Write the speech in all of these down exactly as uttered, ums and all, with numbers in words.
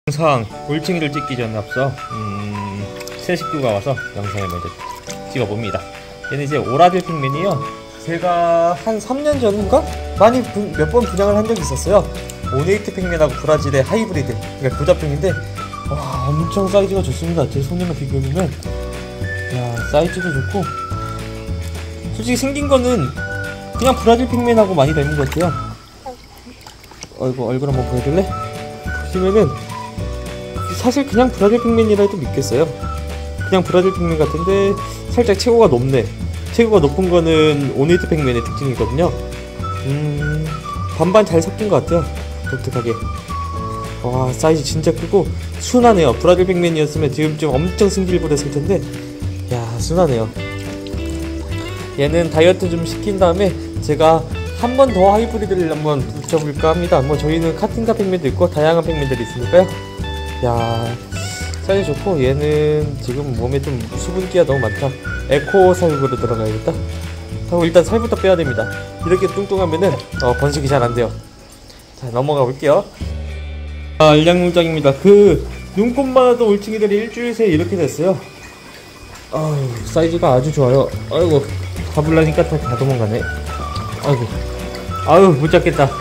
영상 올챙이를 찍기 전에 앞서 음, 새 식구가 와서 영상을 먼저 찍어봅니다. 얘는 이제 오라질 핑맨이요. 제가 한 삼 년 전인가? 많이 몇 번 분양을 한 적이 있었어요. 오네이트 핑맨하고 브라질의 하이브리드, 그러니까 교잡종인데 와, 엄청 사이즈가 좋습니다. 제 손이랑 비교해보면 야, 사이즈도 좋고 솔직히 생긴 거는 그냥 브라질 핑맨하고 많이 닮은 것 같아요. 어이구, 얼굴 한번 보여줄래? 보시면은 사실 그냥 브라질 핑맨이라 해도 믿겠어요. 그냥 브라질 핑맨 같은데 살짝 체구가 높네. 체구가 높은 거는 오네이트 핑맨의 특징이거든요. 음... 반반 잘 섞인 것 같아요. 독특하게. 와, 사이즈 진짜 크고 순하네요. 브라질 핑맨이었으면 지금쯤 엄청 승질부렸을 텐데 야, 순하네요. 얘는 다이어트 좀 시킨 다음에 제가 한 번 더 하이브리드를 한번 붙여볼까 합니다. 뭐 저희는 카틴가 핑맨도 있고 다양한 핑맨들이 있으니까요. 야, 사이즈 좋고 얘는 지금 몸에 좀 수분기가 너무 많다. 에코 살구로 들어가야겠다 하고 일단 살부터 빼야 됩니다. 이렇게 뚱뚱하면은 어, 번식이 잘 안 돼요. 자, 넘어가 볼게요. 아, 알량농장입니다. 그 눈곱만 하던 올챙이들이 일주일 새에 이렇게 됐어요. 아유, 사이즈가 아주 좋아요. 아이고, 잡으려니까 다, 다 도망가네. 아이고, 아유, 못 잡겠다.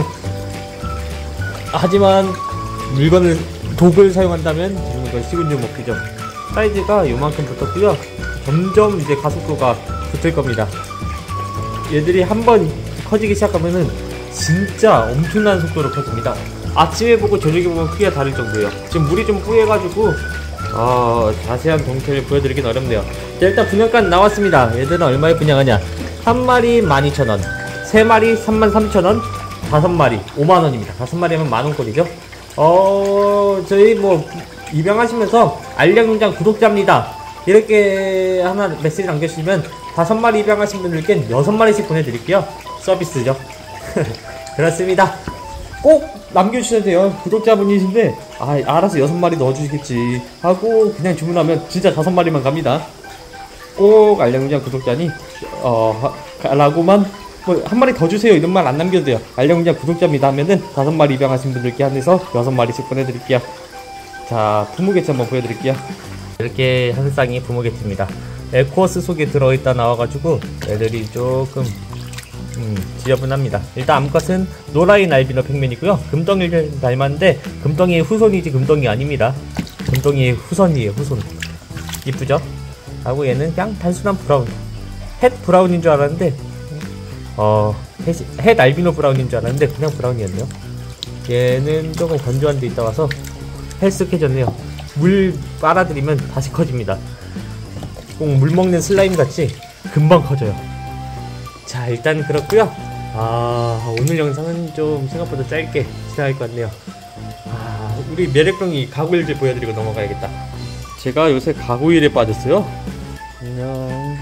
하지만 물건을 독을 사용한다면 이런 걸 시군주 먹기죠. 사이즈가 요만큼 붙었고요. 점점 이제 가속도가 붙을 겁니다. 얘들이 한번 커지기 시작하면은 진짜 엄청난 속도로 커집니다. 아침에 보고 저녁에 보면 크기가 다를 정도예요. 지금 물이 좀 뿌얘가지고 어, 자세한 동태를 보여드리긴 어렵네요. 자, 일단 분양가 나왔습니다. 얘들은 얼마에 분양하냐? 한 마리 만 이천 원, 세 마리 삼만 삼천 원, 다섯 마리 오만 원입니다. 다섯 마리면 만 원꼴이죠. 어, 저희 뭐 입양하시면서 알량농장 구독자입니다 이렇게 하나 메시지 남겨주시면 다섯 마리 입양하신 분들께 여섯 마리씩 보내드릴게요. 서비스죠. 그렇습니다. 꼭 남겨주셔도 돼요. 구독자분이신데 아, 알아서 여섯 마리 넣어주시겠지 하고 그냥 주문하면 진짜 다섯 마리만 갑니다. 꼭 알량농장 구독자니 어 라고만 뭐 한 마리 더 주세요 이런 말 안 남겨도 돼요. 알량농장 구독자입니다 하면은 다섯 마리 입양하신 분들께 한해서 여섯 마리씩 보내드릴게요. 자, 부모개체 한번 보여드릴게요. 이렇게 한 쌍이 부모개체입니다. 에코스 속에 들어있다 나와가지고 애들이 조금 음, 지저분합니다. 일단 암컷은 노라인 알비노 핑맨이고요. 금덩이를 닮았는데 금덩이의 후손이지 금덩이 아닙니다. 금덩이의 후손이에요. 후손. 이쁘죠? 하고 얘는 그냥 단순한 브라운, 햇 브라운인 줄 알았는데 어, 햇, 햇 알비노 브라운인 줄 알았는데 그냥 브라운이었네요. 얘는 조금 건조한 데 있다 와서 헬쓱해졌네요. 물 빨아들이면 다시 커집니다. 꼭 물 먹는 슬라임 같이 금방 커져요. 자, 일단 그렇고요. 아, 오늘 영상은 좀 생각보다 짧게 지나갈 것 같네요. 아, 우리 매력병이 가구일즈 보여드리고 넘어가야겠다. 제가 요새 가구일에 빠졌어요. 안녕.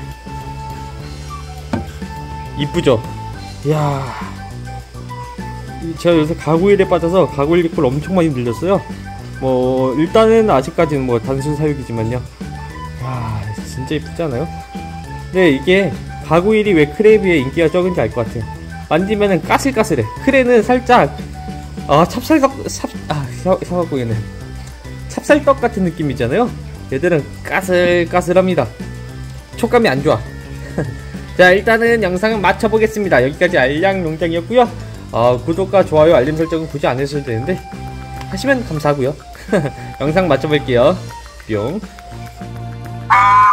이쁘죠? 이야, 제가 요새 가구일에 빠져서 가구일 리콜 엄청 많이 늘렸어요. 뭐 일단은 아직까지는 뭐 단순 사육이지만요. 야, 진짜 이쁘지 않아요? 근데 이게 가구일이 왜 크레에 비해 인기가 적은지 알 것 같아요. 만지면은 까슬까슬해. 크레는 살짝 아, 찹쌀떡, 찹, 아, 사과국에는 찹쌀떡 같은 느낌이잖아요. 얘들은 까슬까슬합니다. 촉감이 안 좋아. 자, 일단은 영상은 마쳐보겠습니다. 여기까지 알량농장이었고요. 어, 구독과 좋아요, 알림 설정은 굳이 안 해주셔도 되는데 하시면 감사하고요. 영상 마쳐볼게요. 뿅.